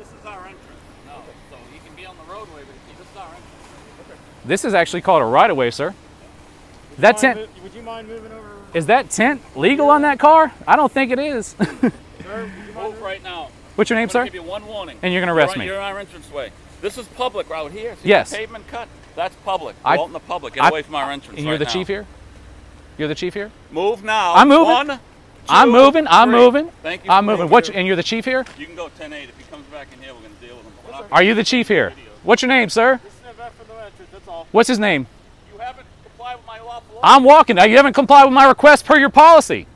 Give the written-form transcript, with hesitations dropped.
This is our entrance. No, so you can be on the roadway, but this is our entrance. Okay. This is actually called a right-of-way, sir. That tent. Would you mind moving over? Is that tent legal on that car? I don't think it is. Sir, move right now. What's your name, sir? I'm gonna give you one warning. And you're going to arrest me. You're on our entranceway. This is public right here. See yes. the pavement cut? That's public. Go out in the public. Get away from our entrance. And you're the chief here? You're the chief here? Move now. I'm moving. 1, 2, I'm moving. 3. I'm moving. Thank you. I'm moving. And you're the chief here? You can go 10-8. If he comes back in here, we're going to deal with him. Are you the chief here? What's your name, sir? This is an event for the entrance, that's all. What's his name? You haven't complied with my lawful order. I'm walking. You haven't complied with my request per your policy.